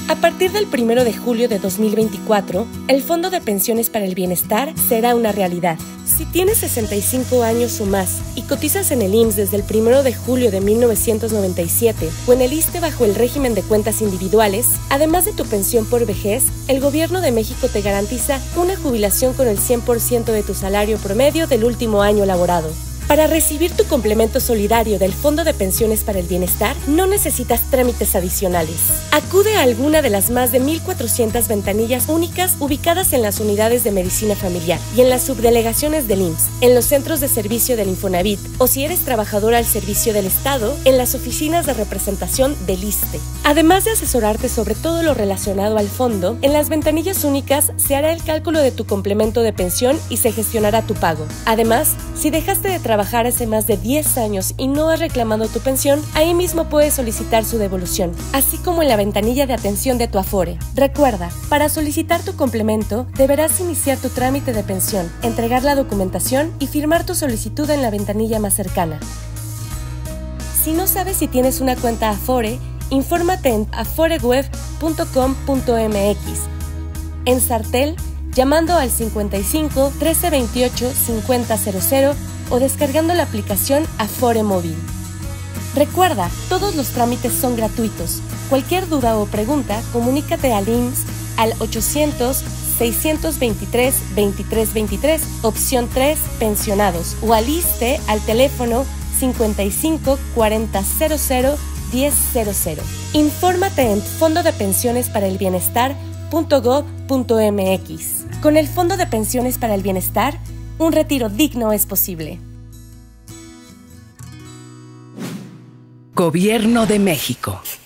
A partir del 1 de julio de 2024, el Fondo de Pensiones para el Bienestar será una realidad. Si tienes 65 años o más y cotizas en el IMSS desde el 1 de julio de 1997 o en el ISSSTE bajo el régimen de cuentas individuales, además de tu pensión por vejez, el Gobierno de México te garantiza una jubilación con el 100% de tu salario promedio del último año laborado. Para recibir tu complemento solidario del Fondo de Pensiones para el Bienestar, no necesitas trámites adicionales. Acude a alguna de las más de 1,400 ventanillas únicas ubicadas en las unidades de medicina familiar y en las subdelegaciones del IMSS, en los centros de servicio del Infonavit o si eres trabajador al servicio del Estado, en las oficinas de representación del ISSSTE. Además de asesorarte sobre todo lo relacionado al fondo, en las ventanillas únicas se hará el cálculo de tu complemento de pensión y se gestionará tu pago. Además, si dejaste de trabajar hace más de 10 años y no has reclamado tu pensión, ahí mismo puedes solicitar su devolución, así como en la ventanilla de atención de tu Afore. Recuerda, para solicitar tu complemento, deberás iniciar tu trámite de pensión, entregar la documentación y firmar tu solicitud en la ventanilla más cercana. Si no sabes si tienes una cuenta Afore, infórmate en aforeweb.com.mx. En Sartel, llamando al 55 1328 5000 o descargando la aplicación Afore Móvil. Recuerda, todos los trámites son gratuitos. Cualquier duda o pregunta, comunícate al IMSS al 800-623-2323, opción 3, pensionados, o al ISSSTE al teléfono 55 40 00 1000. Infórmate en fondodepensionesparelbienestar.gov.mx. Con el Fondo de Pensiones para el Bienestar, un retiro digno es posible. Gobierno de México.